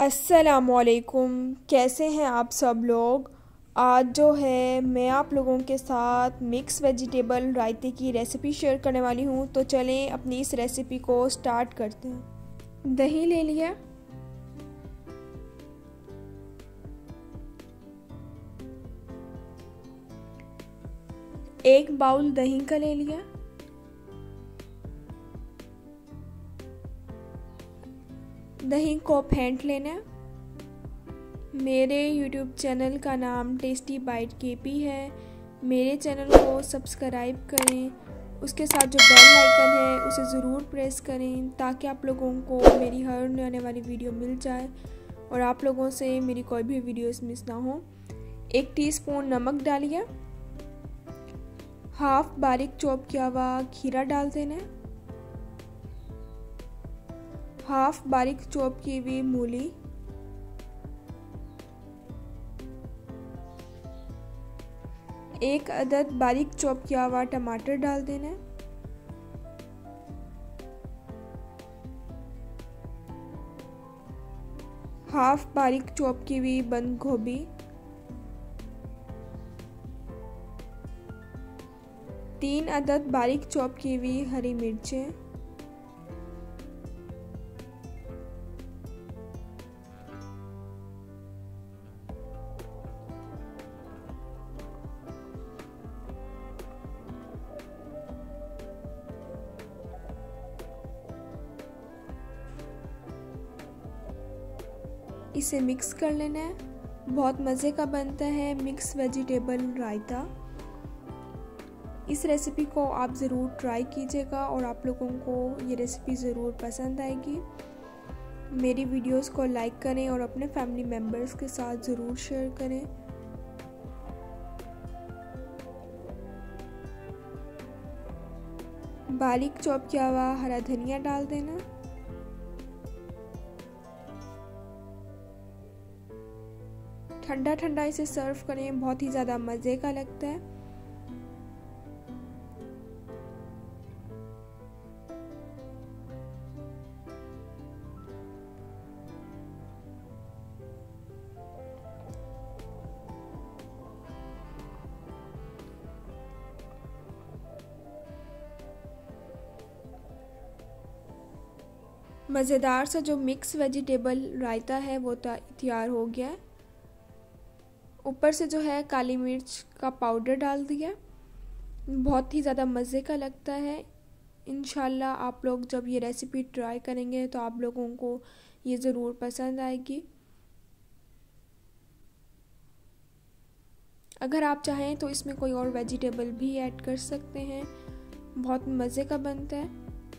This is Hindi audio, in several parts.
अस्सलामुअलैकुम, कैसे हैं आप सब लोग। आज जो है मैं आप लोगों के साथ मिक्स वेजिटेबल रायते की रेसिपी शेयर करने वाली हूं। तो चलें अपनी इस रेसिपी को स्टार्ट करते हैं। दही ले लिया, एक बाउल दही का ले लिया, दही को फेंट लेना है। मेरे YouTube चैनल का नाम टेस्टी बाइट केपी है। मेरे चैनल को सब्सक्राइब करें, उसके साथ जो बेल आइकन है उसे ज़रूर प्रेस करें ताकि आप लोगों को मेरी हर आने वाली वीडियो मिल जाए और आप लोगों से मेरी कोई भी वीडियोस मिस ना हो। 1 टीस्पून नमक डालिए, हाफ बारीक चॉप किया हुआ खीरा डाल देना है, हाफ बारीक चॉप की हुई मूली, एक अदद बारीक चॉप किया हुआ टमाटर डाल देना है, हाफ बारीक चॉप की हुई बंद गोभी, तीन अदद बारीक चॉप की हुई हरी मिर्चें, इसे मिक्स कर लेना है। बहुत मज़े का बनता है मिक्स वेजिटेबल रायता। इस रेसिपी को आप ज़रूर ट्राई कीजिएगा और आप लोगों को ये रेसिपी ज़रूर पसंद आएगी। मेरी वीडियोस को लाइक करें और अपने फैमिली मेम्बर्स के साथ ज़रूर शेयर करें। बारीक चॉप किया हुआ हरा धनिया डाल देना, ठंडा ठंडा इसे सर्व करें, बहुत ही ज़्यादा मज़े का लगता है। मज़ेदार सा जो मिक्स वेजिटेबल रायता है वो तैयार हो गया है। ऊपर से जो है काली मिर्च का पाउडर डाल दिया, बहुत ही ज़्यादा मज़े का लगता है। इंशाल्लाह आप लोग जब ये रेसिपी ट्राई करेंगे तो आप लोगों को ये ज़रूर पसंद आएगी। अगर आप चाहें तो इसमें कोई और वेजिटेबल भी ऐड कर सकते हैं, बहुत मज़े का बनता है।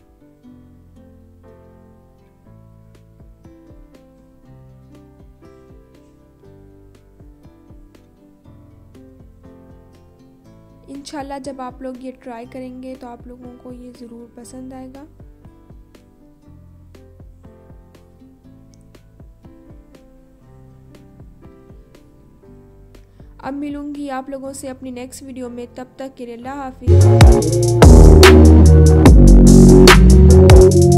इंशाल्लाह जब आप लोग ये ट्राई करेंगे तो आप लोगों को ये ज़रूर पसंद आएगा। अब मिलूंगी आप लोगों से अपनी नेक्स्ट वीडियो में, तब तक के लिए अल्लाह हाफिज़।